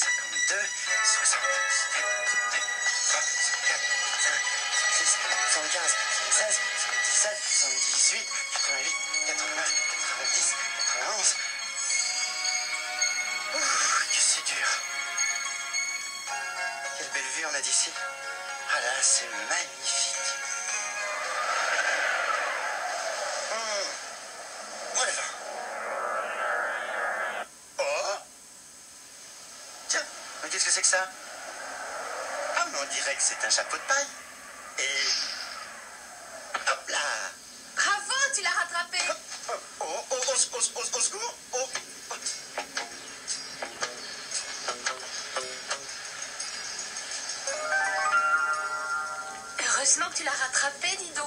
52, 67, 3, 4, 5, 6, 75, 16, 77, 78, 88, 89, 90, 91. Ouh, que c'est dur. Quelle belle vue on a d'ici. Ah là, c'est magnifique. On y va. Oh! Tiens, mais qu'est-ce que c'est que ça? Ah, mais on dirait que c'est un chapeau de paille. Et... hop là! Bravo, tu l'as rattrapé. Au secours! Oh! Heureusement que tu l'as rattrapé, dis donc.